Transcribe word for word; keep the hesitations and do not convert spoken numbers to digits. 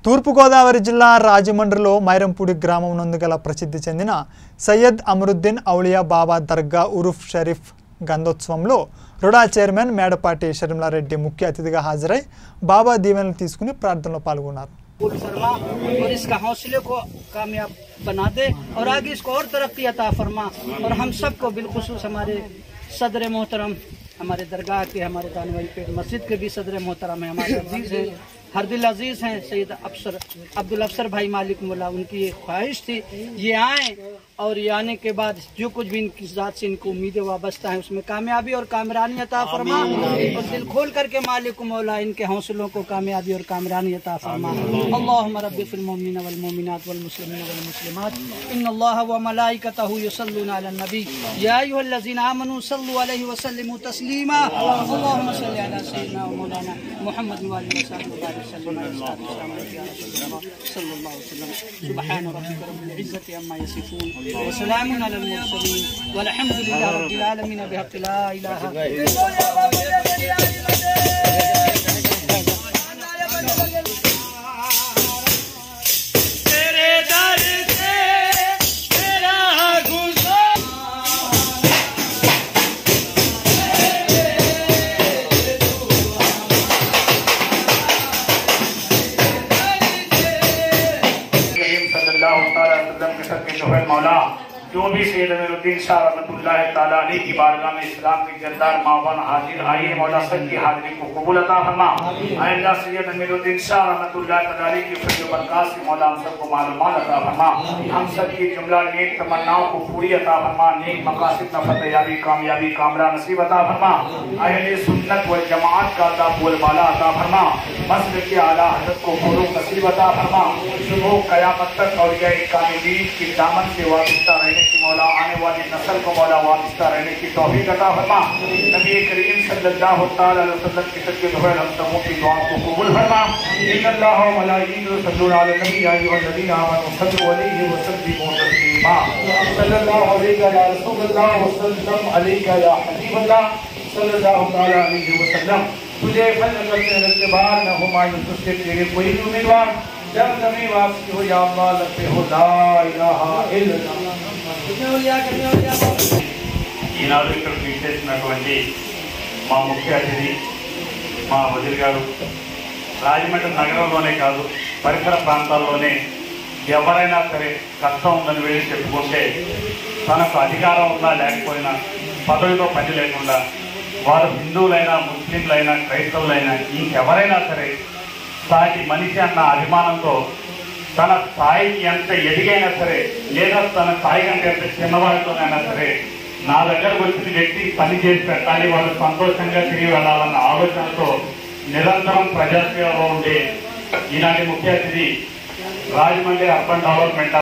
తూర్పు గోదావరి జిల్లా రాజమండ్రిలో మైరంపూడి గ్రామం నందు గల ప్రసిద్ధి చెందిన సయ్యద్ అమరుద్దీన్ ఔలియా బాబా దర్గా ఉరుఫ్ షరీఫ్ గంధోత్సవంలో రుడా చైర్మన్ మేడపాటి షర్మిలారెడ్డి ముఖ్య అతిథిగా హాజరై బాబా దీవెనలు తీసుకుని ప్రార్థనలో పాల్గొన్నారు। और इसका हौसले को कामयाब बना दे और आगे इसको और तरक्की अता फरमा और हम सबको बिलखुसूस हमारे सदर मोहतरम हमारे दरगाह के हमारे दानवाई पेट मस्जिद के भी सदर मोहतरम है, हमारे अजीज हैं, हरदिल अजीज हैं सैयद अफसर अब्दुल अफसर भाई मालिक मुल्ला, उनकी एक ख्वाहिश थी ये आए और ये आने के बाद जो कुछ भी इनकी ज़ात से इनको उम्मीदें वाबस्ता है उसमें कामयाबी और कामरानी अता फरमा और दिल खोल करके मालिक मौला इनके हौसलों को कामयाबी और कामरानी अता फरमा। अल्लाहुम्मा रब्बिल मोमिनीन वल मोमिनात वल मुस्लिमीन वल मुस्लिमात इन्नल्लाह व मलाइकतहु युसल्लूना अलन नबी या अय्युहल्लज़ीना आमनू सल्लु अलैहि व सल्लिमू तस्लीमा अल्लाहुम्मा सल्लि अला सय्यिदिना व मौलाना मुहम्मद व आलिहि व सहबिहि सुबहान रब्बिका रब्बिल इज्जति अम्मा यसिफून व सलामुन अलल मुरसलीन वल्हम्दुलिल्लाहि रब्बिल आलमीन बिहक़्क़ि ला इलाहा मौला जो भी सैयद अमीरुद्दीन शाह रहमतुल्लाह ताला अलैह की बारगाह में इस्लाम के जरदार मावन हाजिर आए मौला सब की हाजिरी को कबूल अता फरमा। अल्लाह सैयद अमीरुद्दीन शाह रहमतुल्लाह ताला अलैह की फजल बरकत से मौला हम सबको मालूमात अता फरमा, हम सब की जुमला नेक तमन्नाओं को पूरी अता फरमा, नेक मकासद में फतेहयाबी कामयाबी कामरा नसीब अता फरमा, अहले सुन्नत व जमात का अता बोलबाला अता फरमा, मस्जिद के आला हज़रत को फरोग नसीब अता फरमा, सुबह क़यामत तक औलिया कामिलीन की दामन से वाबस्ता रहने की मौला आने वाली नस्ल को मौला वाबस्ता रहने की तौफीक अता फरमा। नबी करीम सल्लल्लाहु तआला अलैहि वसल्लम की सच्चे दुआएं हम सबों की दुआ को कबूल फरमा। इन्नल्लाह व मलाइकतहु युसल्लूना अलन नबी या अय्युहल्लज़ीना आमनू सल्लु अलैहि व सल्लिमू तस्लीमा सल्लल्लाहु अलैहि या रसूलल्लाह व सल्लम अलैका या हबीबल्लाह सल्लल्लाहु तआला अलैहि वसल्लम। तुझे फजल करने के बाद न हो मायूस तुझसे तेरे कोई उम्मीदवार जब जमीन वापसी हो या अल्लाह लगते हो ला इलाहा इल्लल्लाह। ఈనాడు ఇక్కడికి విచ్చేసినటువంటి మా ముఖ్య అతిథి మా వజీర్ గారు రాజమండ్రి నగరంలోనే కాదు పరిసర ప్రాంతాల్లోనే ఎవరైనా సరే కష్టం ఉందని వెళ్ళి చెప్పుకుంటే తనకు అధికారం ఉన్నా లేకపోయినా పదవితో పని లేకుండా వారు హిందువులైనా ముస్లింలైనా క్రైస్తవులైనా ఇంకెవరైనా సరే సాటి మనిషి అన్న అభిమానంతో తన స్థాయికి ఎంత ఎదిగైనా సరే లేదా తన స్థాయి కంటే ఎంత చిన్నవాడితోనైనా సరే నా దగ్గరకు వచ్చిన వ్యక్తికి పని చేసి పెట్టాలి, వాళ్ళు సంతోషంగా తిరిగి వెళ్ళాలన్న ఆలోచనతో నిరంతరం ప్రజాసేవలో ఉండే ఈనాటి ముఖ్య అతిథి రాజమండ్రి అర్బన్ డెవలప్మెంట్